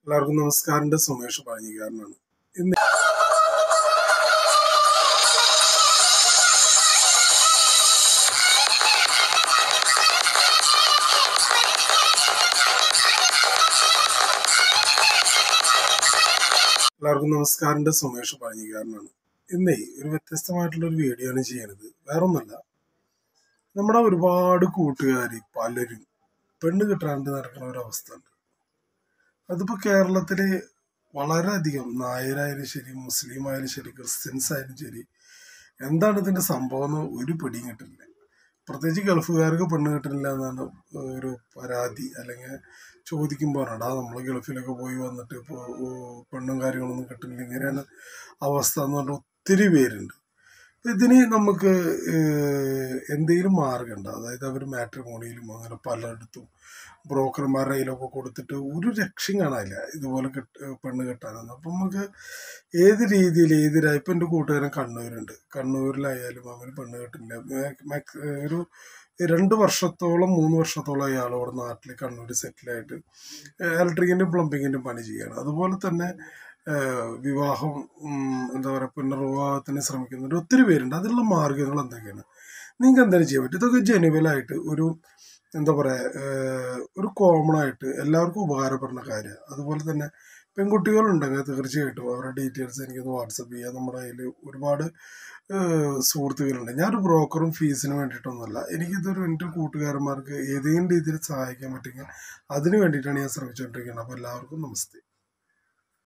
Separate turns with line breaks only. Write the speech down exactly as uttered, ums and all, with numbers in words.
എല്ലാവർക്കും നമസ്കാരം. സുമേഷ് പാഞ്ഞിക്കാരനാണ്. ഇന്ന് എല്ലാവർക്കും നമസ്കാരം. സുമേഷ് പാഞ്ഞിക്കാരനാണ്. ഇന്നേ ഒരു വ്യത്യസ്തമായിട്ടുള്ള ഒരു വീഡിയോ ആണ് ചെയ്യണത്. വേറൊന്നല്ല, നമ്മുടെ ഒരുപാട് കൂട്ടുകാർ പലരും പെണ്ണ് കിട്ടാണ്ട് നടക്കുന്ന ഒരവസ്ഥ ഉണ്ട്. അതിപ്പോ കേരളത്തില് വളരെയധികം നായരായാലും ശരി, മുസ്ലിം ആയാലും ശരി, ക്രിസ്ത്യൻസ് ആയാലും ശരി, എന്താണ് ഇതിന്റെ സംഭവം എന്ന് ഒരു പിടിയും കിട്ടില്ല. പ്രത്യേകിച്ച് ഗൾഫുകാർക്ക് പെണ്ണ് കിട്ടില്ല എന്നാണ് ഒരു പരാതി, അല്ലെങ്കിൽ ചോദിക്കുമ്പോൾ ആ നമ്മൾ ഗൾഫിലൊക്കെ പോയി വന്നിട്ട് ഇപ്പോൾ പെണ്ണും കാര്യങ്ങളൊന്നും കിട്ടില്ല, ഇങ്ങനെയാണ് അവസ്ഥ എന്ന് പറഞ്ഞാൽ ഒത്തിരി പേരുണ്ട്. ഇതിന് നമുക്ക് എന്തെങ്കിലും മാർഗമുണ്ട്? അതായത് അവർ മാട്രിമോണിയിലും അങ്ങനെ പലയിടത്തും ബ്രോക്കർമാരുടെ കയ്യിലൊക്കെ കൊടുത്തിട്ട് ഒരു രക്ഷയും കാണാനില്ല ഇതുപോലെ കിട്ട പെണ്ണ് കിട്ടാനൊന്നും. അപ്പം നമുക്ക് ഏത് രീതിയിൽ ഏതിരായി ഇപ്പം എൻ്റെ കൂട്ടുകാരൻ കണ്ണൂരുണ്ട്. കണ്ണൂരിലായാലും അവന് പെണ്ണ് കിട്ടില്ല. ഒരു രണ്ട് വർഷത്തോളം മൂന്ന് വർഷത്തോളം അയാൾ അവിടെ നാട്ടിൽ കണ്ണൂർ സെറ്റിലായിട്ട് ഇലക്ട്രിക്കിൻ്റെയും പ്ലംബിങ്ങിൻ്റെയും പണി ചെയ്യുകയാണ്. അതുപോലെ തന്നെ വിവാഹം എന്താ പറയുക പുനർവിവാഹത്തിന് ശ്രമിക്കുന്നവർ ഒത്തിരി പേരുണ്ട്. അതിനുള്ള മാർഗങ്ങൾ എന്തൊക്കെയാണ്? നിങ്ങൾക്ക് എന്തെങ്കിലും ചെയ്യാൻ പറ്റും? ഇതൊക്കെ ജെനുവലായിട്ട് ഒരു എന്താ പറയുക ഒരു കോമൺ ആയിട്ട് എല്ലാവർക്കും ഉപകാരപ്പെടുന്ന കാര്യമാണ്. അതുപോലെ തന്നെ പെൺകുട്ടികളുണ്ടെങ്കിൽ തീർച്ചയായിട്ടും അവരുടെ ഡീറ്റെയിൽസ് എനിക്കൊന്ന് വാട്സപ്പ് ചെയ്യാം. നമ്മുടെ കയ്യിൽ ഒരുപാട് സുഹൃത്തുക്കളുണ്ട്. ഞാനൊരു ബ്രോക്കറും ഫീസിന് വേണ്ടിയിട്ടൊന്നുമല്ല. എനിക്കിതൊരു എൻ്റെ കൂട്ടുകാരന്മാർക്ക് ഏതെങ്കിലും രീതിയിൽ സഹായിക്കാൻ പറ്റുമെങ്കിൽ അതിന് വേണ്ടിയിട്ടാണ് ഞാൻ ശ്രമിച്ചുകൊണ്ടിരിക്കുന്നത്. അപ്പോൾ എല്ലാവർക്കും നമസ്തേ.